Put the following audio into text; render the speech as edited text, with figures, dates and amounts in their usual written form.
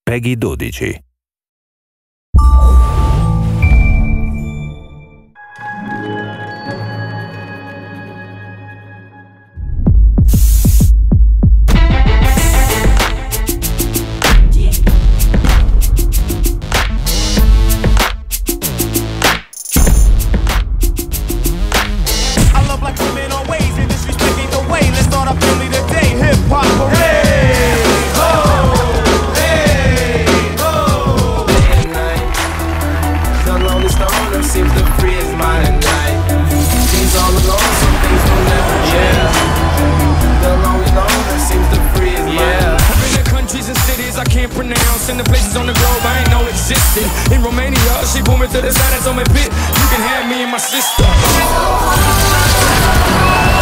PEGI 12. Seems to free his mind at night. He's all alone, some things will never change. The lonely loner seems to free his mind. I've been to countries and cities I can't pronounce, and the places on the globe I ain't know existed. In Romania, she pulled me to the side and told me, "Bitch, you can have me and my sister."